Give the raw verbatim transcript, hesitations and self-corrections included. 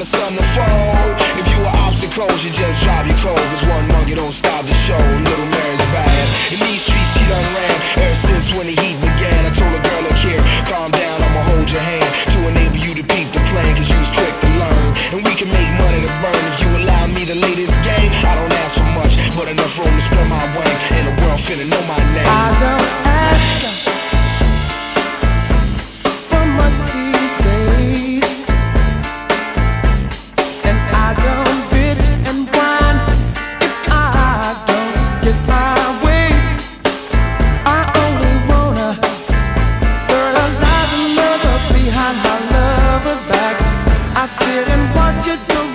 something to fold. If you were obstacles, you just drop your cold. Cause one monkey don't stop the show. Little Mary's bad. In these streets she done ran ever since when the heat began. I told a girl, look here, calm down, I'ma hold your hand to enable you to peep the plan. Cause you was quick to learn, and we can make money to burn. If you allow me to lay this game, I don't ask for much, but enough room to spread my wings, and the world finna know my name. I don't ask for much these days, and I don't bitch and whine if I don't get my way. I only wanna fertilize another behind my lover's back. I sit and watch it go